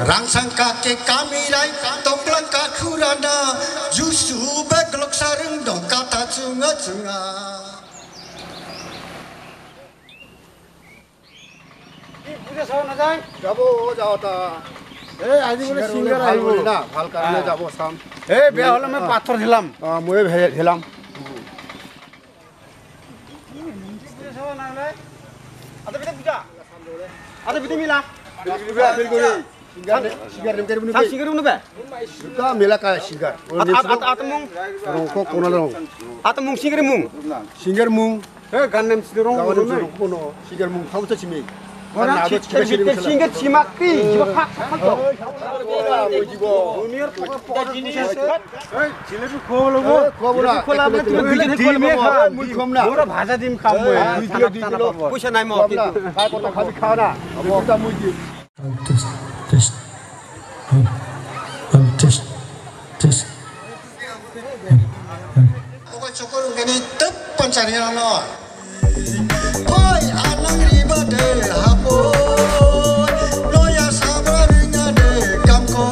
Rangsang kaki kami rai toplang kakurana Yusu beglok sarung dong kata cunga-cunga. पूजा सावन जाए যাবো যাও তা আজি বলে সিঙ্গার আইব না ভাল কারণে যাবো সাম বিয়া হলে আমি পাথর দিলাম মই হেলাম पूजा सावन आले ada bida पूजा ada bida mila বিল করে সিগার নেম করবি sam singar nu be কা মেলা কা সিগার atemung রংকো কোন রং atemung singar mung সিগার মুং ganem sidorong গাওয়ার কোন সিগার মুং থামতে চিমি orang singar cimakti jiwa hak to মই দিব dunia pokok jinis jilebi kholo go খবরা khola মানে তুমি দুইজনে খোলবে মুই কম না ওরা ভাজা দিম খাম মই পয়সা নাই মো কিন্তু খাই কথা খাবি খাও না ওটা মুই দি test. Oke cukur gini tep pencarian no. Boy anang riba de hapo, noya sabra ringa de kamko.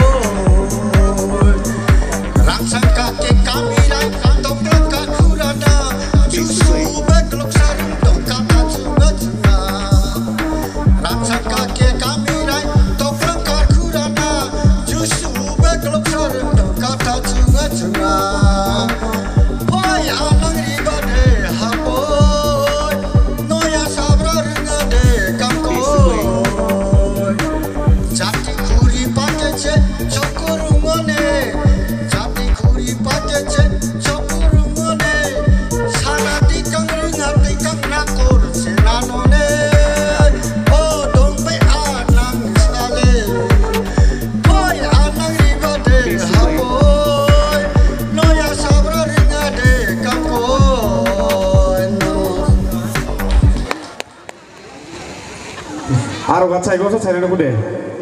Rangsang kaki kami rai toplang kakurana, Yusu beglok sarung dong kata cunga-cunga. Rangsang kaki kami rai toplang kakurana, Yusu beglok sarung dong kata cunga-cunga. Boy anang riba de hapo, noya sabra ringa de kamko. Jati kuri pakece chokurungone, jati kuri pakece chokurungone. Sana tikang ringa tikang nakor senanone. Oh dombe anang sale, boy anang riba de hapo, noya sabra ringa de kamko. আরো গাছা এগোছে ছেড়ে নেবো দে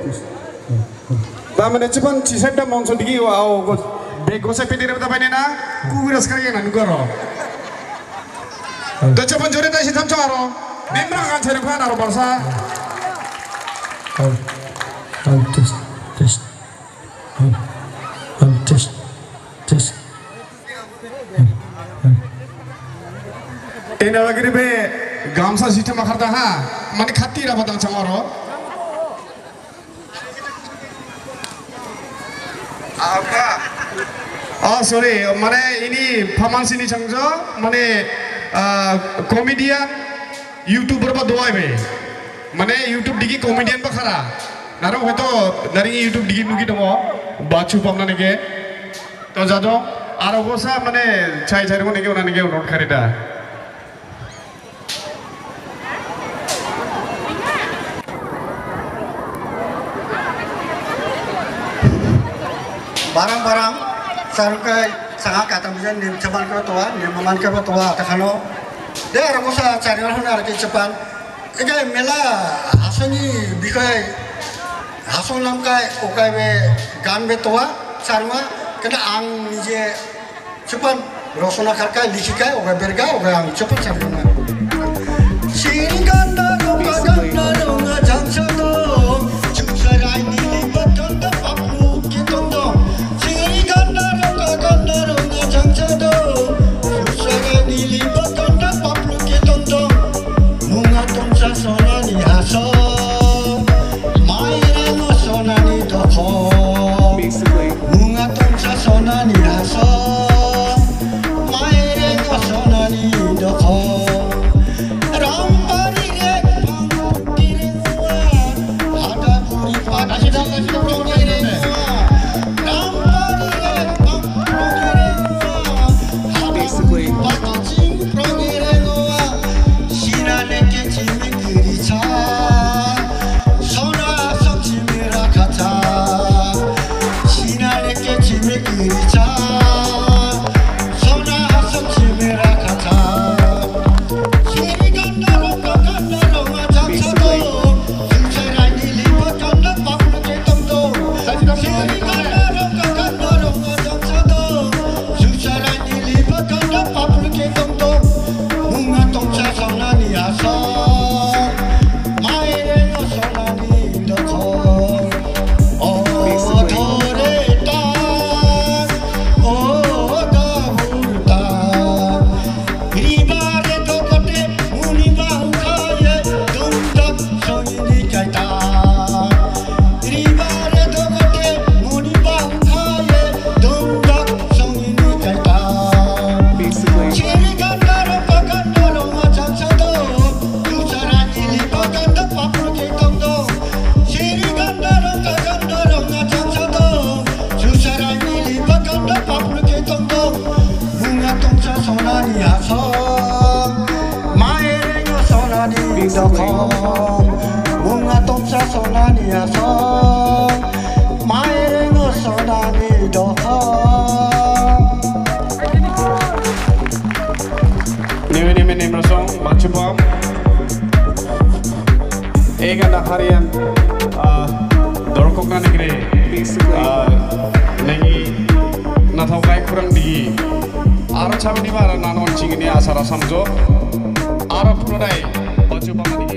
তা মানে চিপন চিসেটটা মাংস দিকে আও বেগ গোসে পেটে রে পাইনে না কুবিরাস কারিয়ে না নুগরো তো চিপন জোরে তাই সিথাম চারো নিমরা গান ছেড়ে খান আরো বর্ষা Test. Ina lagi be gamsa sistem makarta ha mane khati ra badang chamaro apa oh sorry mane ini paman sini changjo mane comedian youtuber ba doai be mane youtube digi comedian ba khara naro hoto nari youtube digi nugi dongo bachu pamna nege to jado aro gosa mane chai chai ro nege ona nege not kharida barang-barang sarukai sangat kata misalnya nim cepat ke tua, nim maman ke tua, takano. Dia orang usa cari orang nak ke cepat. Ikai mela hasoni bikai hason lamkai okai be gan be tua, sarunga kena ang nije cepat rosona karkai likikai okai berga okai ang cepat sarunga. Singanda runga ganda runga jamsado, jumsarai nili beton da papu kitondo. Singanda runga jamsado, jumsarai nili beton da papu kitondo. Munga tumsa sona ni haso, maire no sona ni doko. Munga tumsa sona ni haso, maire no sona ni doko. niaso maire ngosodani doko Neweni menemrasong macubam Ega nakarian dorkok na negeri nengi nathau kai kurang di ara chabini bara nanon chingini asara samjo ara purai macubam